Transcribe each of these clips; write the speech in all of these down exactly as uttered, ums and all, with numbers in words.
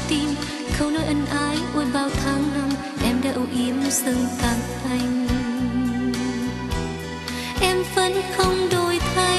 tim, câu nói ân ái ôi bao tháng năm em đã âu yếm dâng tặng anh. Em vẫn không đổi thay,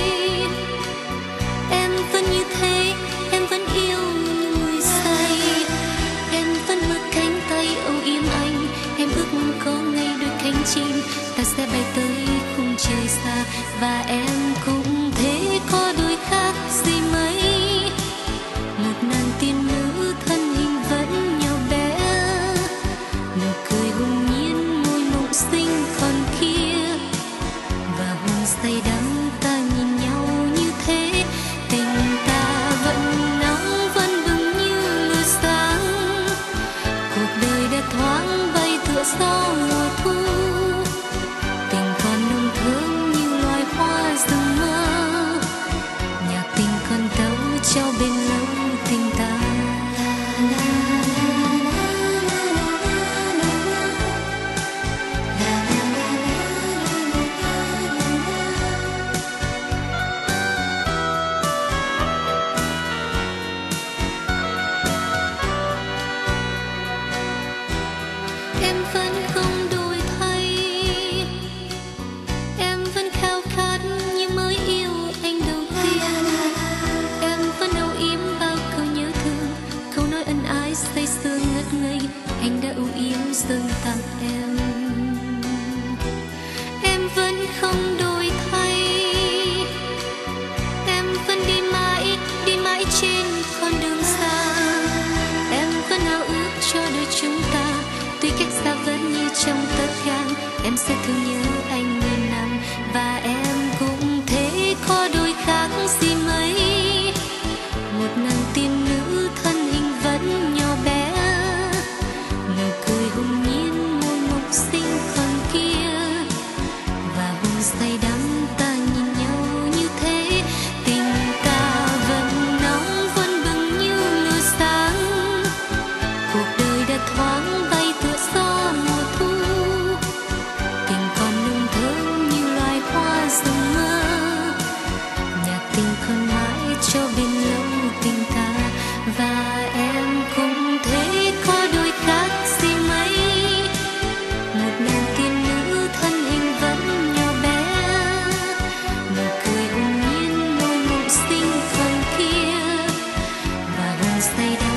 em vẫn như thế, em vẫn yêu như người say. Em vẫn mở cánh tay âu yếm anh, em ước mong có ngày đôi cánh chim ta sẽ bay tới khung trời xa, và em cũng thế có đôi khác gì mấy. Một nàng tiên nữ thân hình vẫn nhỏ bé, nụ cười hồn nhiên môi mộng xinh còn kia, và hồn say đắm ta nhìn nhau như thế. Tình ta vẫn nóng vẫn bừng như lửa sáng, cuộc đời đã thoáng bay tựa gió mùa thu. Tình còn nồng thơm như loài hoa rừng mơ, nhạc tình còn đâu cho bên lâu tình ta. Em vẫn không đổi thay, em vẫn khao khát như mới yêu anh đầu tiên. Em vẫn âu yếm bao câu nhớ thương, câu nói ân ái say sưa ngất ngây anh đã âu yếm dâng tặng em. Em vẫn không đổi thay, em vẫn đi mãi đi mãi trên con đường xa. Em vẫn ao ước cho đôi chúng ta, tuy cách xa vẫn như trong tấc gang. Em sẽ thương nhớ anh nghìn năm, và em cũng thế có đôi khác gì mấy. Một nàng tiên nữ thân hình vẫn nhỏ bé, nụ cười hồn nhiên môi mộng xinh còn kia, và hồn say đắm ta nhìn nhau như thế. Tình ta vẫn nóng vẫn bừng như lửa sáng, cuộc đời đã thoáng bay tựa gió mùa thu. Tình còn nồng thơm như loài hoa rừng mơ, nhạc tình còn mãi cho bên lâu tình ta. Và em cũng thế có đôi khác gì mấy. Một nàng tiên nữ thân hình vẫn nhỏ bé, nụ cười hồn nhiên môi mộng xinh còn kia, và hồn say đắm